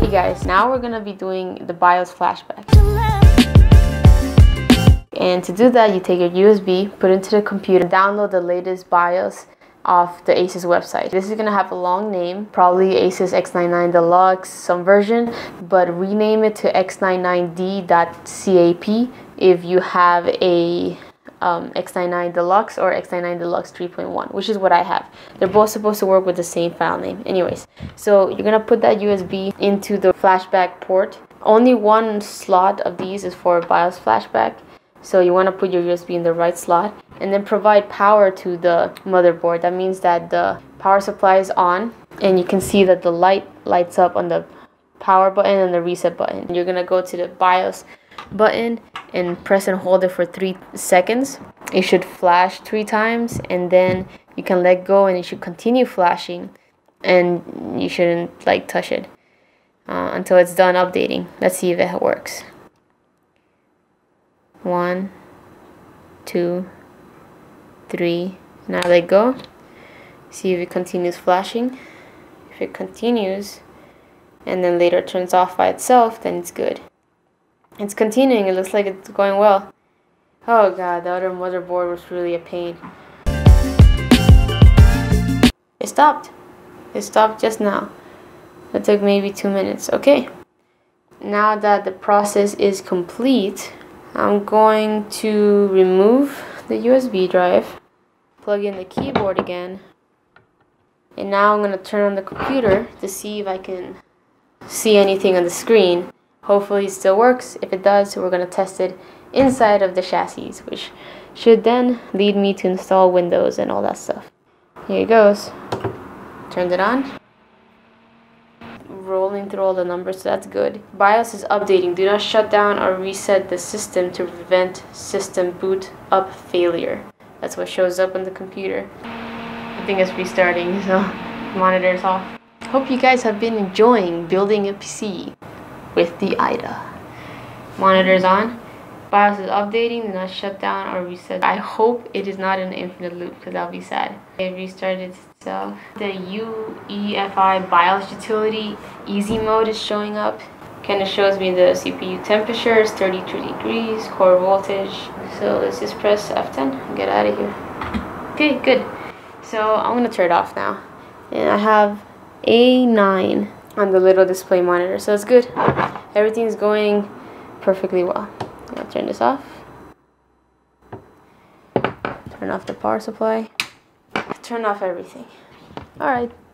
Okay guys, now we're gonna be doing the BIOS flashback. And to do that, you take your USB, put it into the computer, download the latest BIOS off the ASUS website. This is gonna have a long name, probably ASUS X99 Deluxe, some version, but rename it to X99D.cap if you have a X99 Deluxe or X99 Deluxe 3.1, which is what I have. They're both supposed to work with the same file name. Anyways, so you're gonna put that USB into the flashback port. Only one slot of these is for BIOS flashback. So you want to put your USB in the right slot and then provide power to the motherboard. That means that the power supply is on and you can see that the light lights up on the power button and the reset button. You're going to go to the BIOS button and press and hold it for 3 seconds. It should flash 3 times and then you can let go and it should continue flashing and you shouldn't like touch it until it's done updating. Let's see if it works. 1, 2, 3. Now let go. See if it continues flashing. If it continues and then later turns off by itself, then it's good. It's continuing. It looks like it's going well. Oh god, the other motherboard was really a pain. It stopped. It stopped just now. It took maybe 2 minutes. Okay. Now that the process is complete, I'm going to remove the USB drive, plug in the keyboard again, and now I'm going to turn on the computer to see if I can see anything on the screen. Hopefully it still works. If it does, we're going to test it inside of the chassis, which should then lead me to install Windows and all that stuff. Here it goes. Turned it on. Rolling through all the numbers, so that's good. BIOS is updating. Do not shut down or reset the system to prevent system boot up failure. That's what shows up on the computer. I think it's restarting, so monitor's off. Hope you guys have been enjoying building a PC with the IDA. Monitor's on. BIOS is updating. Do not shut down or reset. I hope it is not an infinite loop because that'll be sad. It restarted itself. The UEFI BIOS utility easy mode is showing up. Kind of shows me the CPU temperature is 32 degrees, core voltage. So let's just press F10 and get out of here. Okay, good. So I'm gonna turn it off now. And I have A9 on the little display monitor, so it's good. Everything's going perfectly well. I'm gonna turn this off. Turn off the power supply. Turn off everything. Alright.